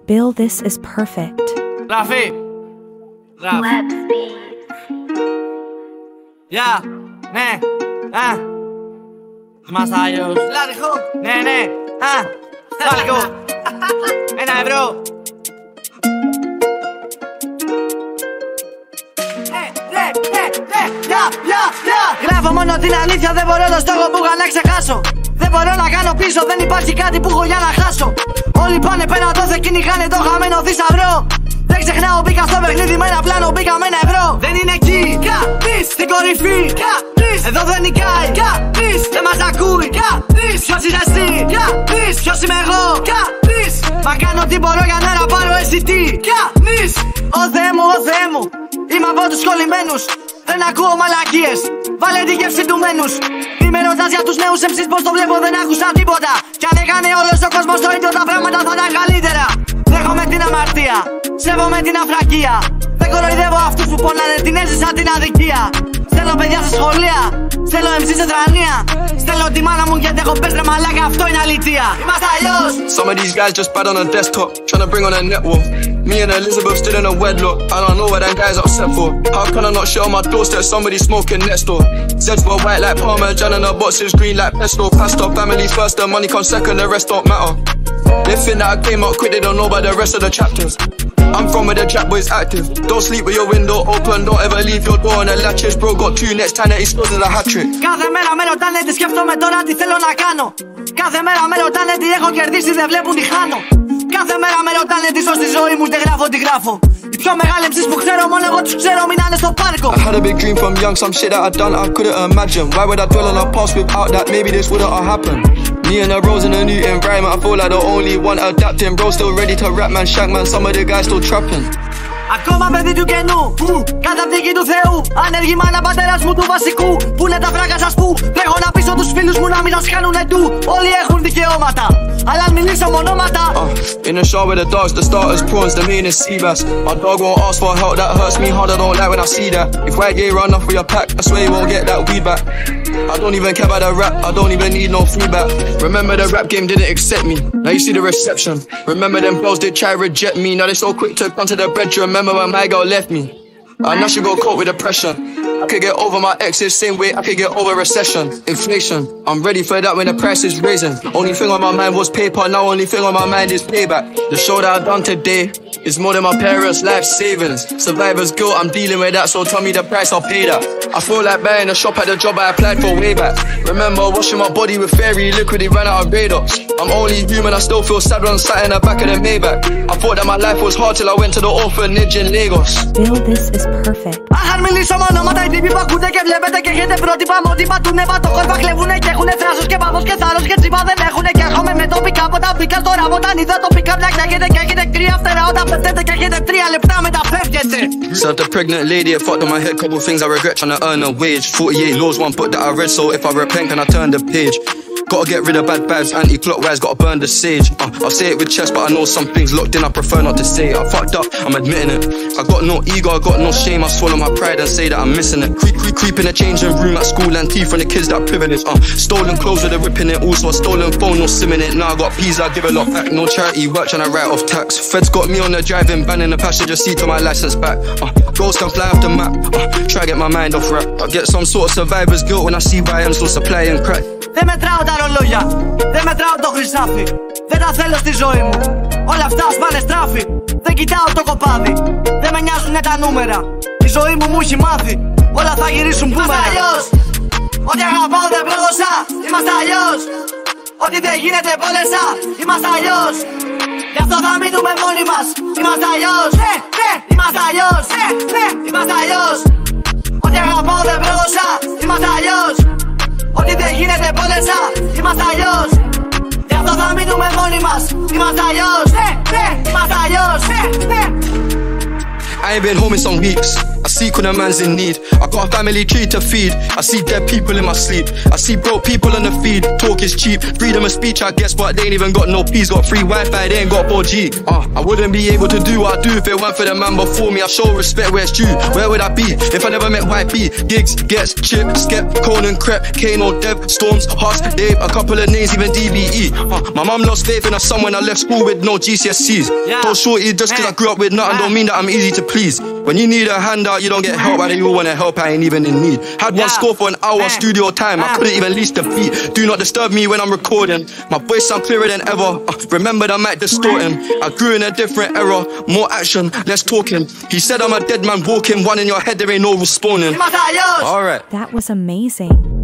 Bill, this is perfect. Rafi. Web Speed. Yeah, ναι, Είμαστε αλλιώς. Ναι, Λάρικο. €1. Γράφω μόνο την αλήθεια, δεν μπορώ το στόχο που είχα να ξεχάσω. Δεν μπορώ να κάνω πίσω, δεν υπάρχει κάτι που έχω για να χάσω. Όλοι πάνε πέρα το θε, κυνηγάνε το χαμένο θησαυρό. Δεν ξεχνάω, μπήκα στο παιχνίδι με ένα πλάνο, μπήκα με €1. Δεν είναι εκεί, κανείς, στην κορυφή, κανείς, εδώ δεν νικάει, κανείς, δεν μας ακούει, κανείς, ποιος είσαι εσύ, κανείς, ποιος είμαι εγώ, κανείς. Μα κάνω ό,τι μπορώ για να πάρω αισθητή, κανείς. Ω Θεέ μου, είμαι από τους κολλημένους. Δεν ακούω μαλακίες, βάλε τη γεύση του μένους. Μη με ρωτάς για τους νέους MCs πως το βλέπω, δεν άκουσα τίποτα. Κι αν έκανε όλος ο κόσμος το ίδιο, τα πράγματα θα ήταν καλύτερα. Δέχομαι την αμαρτία, σέβομαι την αφρακία. Δεν κοροϊδεύω αυτούς που πονάνε, την έζησα την αδικία. Στέλνω παιδιά σε σχολεία, στέλνω MC σε τρανία. Στέλνω τη μάνα μου γιατί έχω πες ρε μαλάκα, αυτό είναι αλήθεια. Είμαστε αλλιώς. Some of these guys just bad on a desktop, tryna bring on a network. Me and Elizabeth stood in a wedlock, I don't know what them guys upset for. How can I not shit on my doorstep, somebody smoking next door? Zeds were white like Parmesan and her boxes green like pesto. Pasta, families first, the money comes second, the rest don't matter. They think that I came up quick, they don't know about the rest of the chapters. I'm from where the trap boys active. Don't sleep with your window open, don't ever leave your door on the latches. Bro got 2 nets, 10 that he scores in a hat trick. Κάθε μέρα με ρωτάνε τι σκέφτομαι τώρα, τι θέλω να κάνω. Κάθε μέρα με ρωτάνε τι έχω κερδίσει, δεν βλέπουν τι χάνω. Κάθε μέρα με ρωτάνε τι ζω στη ζωή μου, δεν γράφω τι γράφω. Οι πιο μεγάλοι MCs που ξέρω, μόνο εγώ τους ξέρω, μείνανε στο πάρκο. I had a big dream from young, some shit that I done I couldn't imagine. Why would I dwell on the past without that? Maybe this wouldn't have happened. Me and the bros in a new environment, I feel like the only one adapting. Bro still ready to rap, man, shank man, some of the guys still trapping. Ακόμα παιδί του κενού, καταπτύχη του Θεού. Ανεργή μάνα πατέρας μου του βασικού. Πού είναι τα φράγκα σας που τρέχω να πείσω τους φίλους μου να μην σας χάνουνε του. Όλοι έχουν δικαιώματα, αλλά αν μιλήσω μονόματα. In the shower with the dogs, the starters prawns, the main is sea bass. My dog won't ask for help, that hurts me hard, I don't like when I see that. If white gay run off with your pack, I swear you won't get that weed back. I don't even care about the rap, I don't even need no feedback. Remember the rap game didn't accept me, now you see the reception. Remember them bros did try reject me, now they so quick to come to the bedroom. Remember when my girl left me, now she got caught with depression. I could get over my exes, same way I could get over recession. Inflation, I'm ready for that when the price is raising. Only thing on my mind was paper, now only thing on my mind is payback. The show that I done today is more than my parents' life savings. Survivor's guilt, I'm dealing with that, so tell me the price, I'll pay that. I feel like buying a shop at the job I applied for way back. Remember washing my body with fairy liquid, it ran out of Radox. I'm only human, I still feel sad when I'm sat in the back of the Maybach. I thought that my life was hard till I went to the orphanage in Lagos. Bill, this is perfect. Αν μιλήσω με ονόματα, οι τύποι που ακούτε και βλέπετε και έχετε πρότυπα, μότυπα του νεύα το κόλπα κλεβούνε και έχουνε θράσος και πάθος και θάρρος και τσίπα δεν έχουνε και έρχομαι με τοπικά από τα μπήκα στο ραβό, όταν είδα τοπικά μπλακνάγετε και έχετε κρύα φτερά όταν πετέτε και έχετε 3 λεπτά μεταφεύγετε. Served a pregnant lady, it fucked on my head, couple things I regret trying to earn a wage. 48 laws, one book that I read, so if I repent can I turn the page? Gotta get rid of bad vibes, anti-clockwise, gotta burn the sage. I'll say it with chest, but I know some things locked in, I prefer not to say it. I fucked up, I'm admitting it. I got no ego, I got no shame, I swallow my pride and say that I'm missing it. Creep in the changing room at school and tea from the kids that privilege. Stolen clothes with a rip in it, also a stolen phone, no sim in it. Now I got peas, I give a lot back, no charity work trying to write off tax. Feds got me on the driving ban in the passenger seat to my license back. Girls can fly off the map, try to get my mind off rap. I get some sort of survivor's guilt when I see YMs still supplying crack. Δεν μετράω τα ρολόγια, δεν μετράω το χρυσάφι. Δεν τα θέλω στη ζωή μου, όλα αυτά σπάνε στράφη. Δεν κοιτάω το κοπάδι, δεν με νοιάζουνε τα νούμερα. Η ζωή μου μου έχει μάθει, όλα θα γυρίσουν μπούμερα. Είμαστε αλλιώς, ό,τι αγαπάω δεν πρόδωσα. Είμαστε αλλιώς, ό,τι δεν γίνεται πόλεσα. Είμαστε αλλιώς, γι' αυτό θα μείνουμε μόνοι μας. Είμαστε αλλιώς, είμαστε αλλιώς, είμαστε αλλιώς. Ό,τι αγαπάω δεν πρόδωσα. Είμαστε αλλιώς, ό,τι δεν γίνεται πόλεσα. Είμαστε αλλιώς, γι' αυτό θα μείνουμε μόνοι μας. Είμαστε αλλιώς, είμαστε αλλιώς. I ain't been home in some weeks, I seek when a man's in need. I got a family tree to feed. I see dead people in my sleep. I see broke people on the feed. Talk is cheap. Freedom of speech, I guess, but they ain't even got no peace. Got free Wi-Fi, they ain't got 4G. I wouldn't be able to do what I do if it weren't for the man before me. I show respect where it's due. Where would I be if I never met YP? Gigs, Gets, Chip, Skep, Conan, Crep, Kano, Dev, Storms, Huss, Dave, a couple of names, even DBE. My mum lost faith in her son when I left school with no GCSEs. Told Shorty just cause I grew up with nothing don't mean that I'm easy to please. When you need a handout, you don't get help. Why do you wanna help? I ain't even in need. Had one score for an hour studio time. I couldn't even leash the beat. Do not disturb me when I'm recording. My voice sound clearer than ever. Remember that mic distorting. I grew in a different era. More action, less talking. He said I'm a dead man walking. One in your head, there ain't no responding. Alright. That was amazing.